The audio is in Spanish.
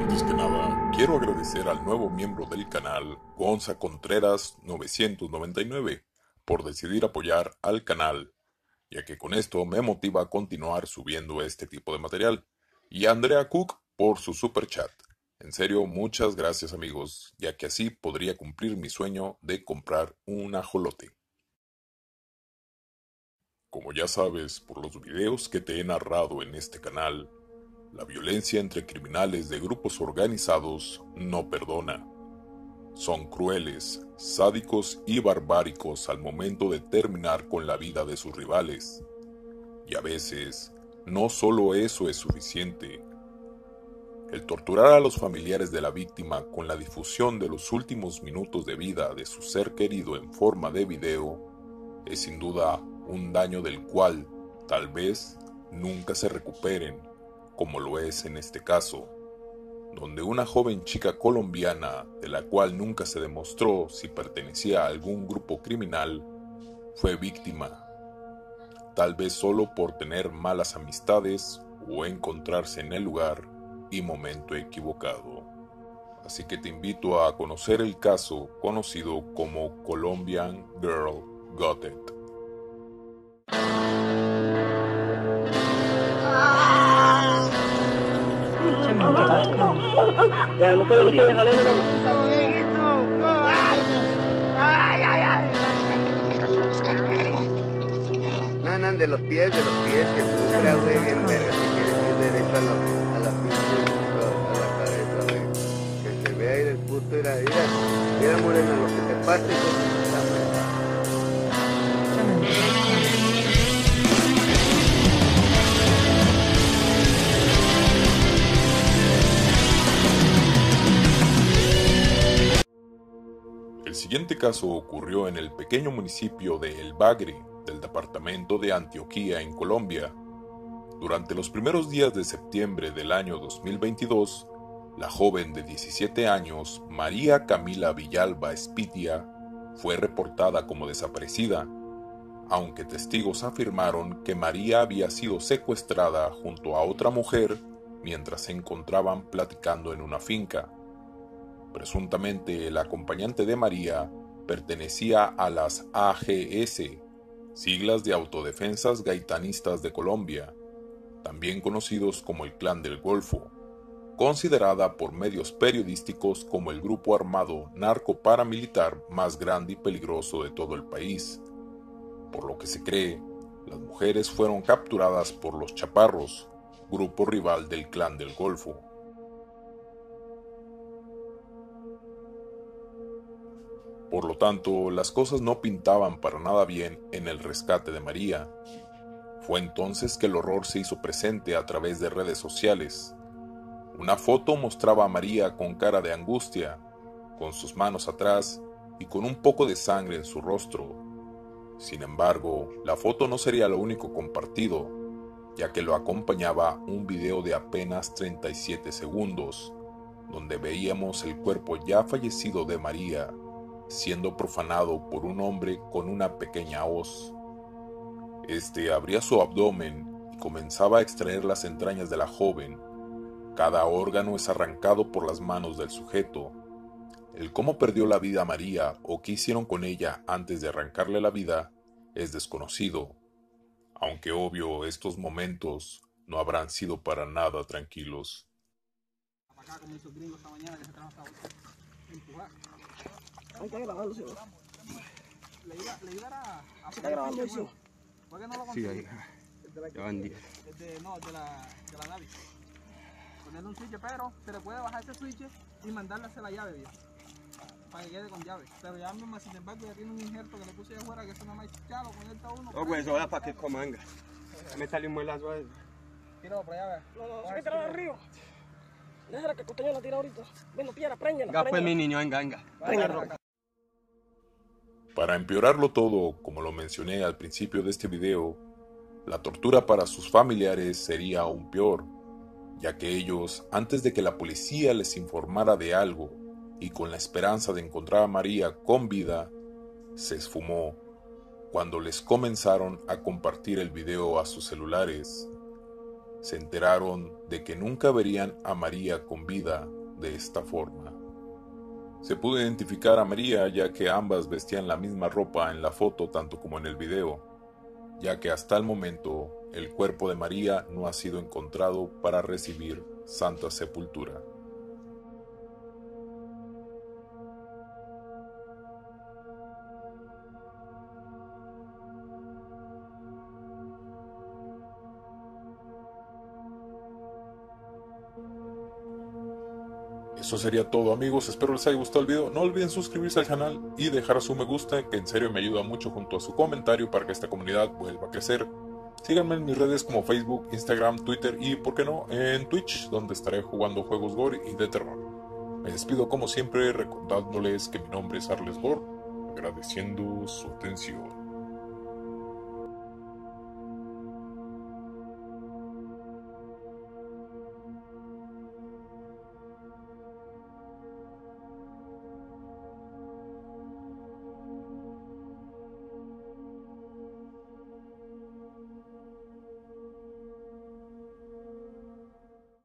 Antes que nada, quiero agradecer al nuevo miembro del canal, Gonza Contreras 999, por decidir apoyar al canal, ya que con esto me motiva a continuar subiendo este tipo de material, y a Andrea Cook por su super chat. En serio, muchas gracias amigos, ya que así podría cumplir mi sueño de comprar un ajolote. Como ya sabes por los videos que te he narrado en este canal, la violencia entre criminales de grupos organizados no perdona. Son crueles, sádicos y barbáricos al momento de terminar con la vida de sus rivales. Y a veces, no solo eso es suficiente. El torturar a los familiares de la víctima con la difusión de los últimos minutos de vida de su ser querido en forma de video es sin duda un daño del cual, tal vez, nunca se recuperen, como lo es en este caso, donde una joven chica colombiana, de la cual nunca se demostró si pertenecía a algún grupo criminal, fue víctima, tal vez solo por tener malas amistades o encontrarse en el lugar y momento equivocado. Así que te invito a conocer el caso conocido como Colombian Girl Got It. No andan de los pies, que tú creas, güey, bien verga, si quieres ir derecho a la pinche, a la cabeza, güey. Que se vea ahí del puto, mira moreno, lo que te pase, hijo de puta madre. El siguiente caso ocurrió en el pequeño municipio de El Bagre, del departamento de Antioquia, en Colombia. Durante los primeros días de septiembre del año 2022, la joven de 17 años, María Camila Villalba Espitia, fue reportada como desaparecida, aunque testigos afirmaron que María había sido secuestrada junto a otra mujer mientras se encontraban platicando en una finca. Presuntamente, el acompañante de María pertenecía a las AGS, siglas de Autodefensas Gaitanistas de Colombia, también conocidos como el Clan del Golfo, considerada por medios periodísticos como el grupo armado narco-paramilitar más grande y peligroso de todo el país. Por lo que se cree, las mujeres fueron capturadas por los Chaparros, grupo rival del Clan del Golfo. Por lo tanto, las cosas no pintaban para nada bien en el rescate de María. Fue entonces que el horror se hizo presente a través de redes sociales. Una foto mostraba a María con cara de angustia, con sus manos atrás y con un poco de sangre en su rostro. Sin embargo, la foto no sería lo único compartido, ya que lo acompañaba un video de apenas 37 segundos, donde veíamos el cuerpo ya fallecido de María, siendo profanado por un hombre con una pequeña hoz. Este abría su abdomen y comenzaba a extraer las entrañas de la joven. Cada órgano es arrancado por las manos del sujeto. El cómo perdió la vida María o qué hicieron con ella antes de arrancarle la vida es desconocido, aunque obvio estos momentos no habrán sido para nada tranquilos. ¿Está grabando, señor? Le iba a ¿Se está grabando eso? ¿Por qué no lo Sí, consigue? ahí. Ya van 10. De la Navi. Ponerle un switch, pero se le puede bajar ese switch y mandarle a hacer la llave, viejo. Para que quede con llave. Pero ya mismo, sin embargo, ya tiene un injerto que le puse de afuera, que eso no me ha lo conecta uno. No, pues eso era para que comanga. Me salió un muelazo a él. Tíralo por allá, ve. No, métela de arriba. Déjala que Costeño la tira ahorita. Ven, no piedra, préñela. Venga, pues mi niño, venga. Préñela. Para empeorarlo todo, como lo mencioné al principio de este video, la tortura para sus familiares sería aún peor, ya que ellos, antes de que la policía les informara de algo y con la esperanza de encontrar a María con vida, se esfumó cuando les comenzaron a compartir el video a sus celulares. se enteraron de que nunca verían a María con vida de esta forma. Se pudo identificar a María ya que ambas vestían la misma ropa en la foto tanto como en el video, ya que hasta el momento el cuerpo de María no ha sido encontrado para recibir santa sepultura. Eso sería todo, amigos, espero les haya gustado el video. No olviden suscribirse al canal y dejar su me gusta, que en serio me ayuda mucho, junto a su comentario para que esta comunidad vuelva a crecer. Síganme en mis redes como Facebook, Instagram, Twitter y, por qué no, en Twitch, donde estaré jugando juegos gore y de terror. Me despido como siempre recordándoles que mi nombre es Arles Gore, agradeciendo su atención.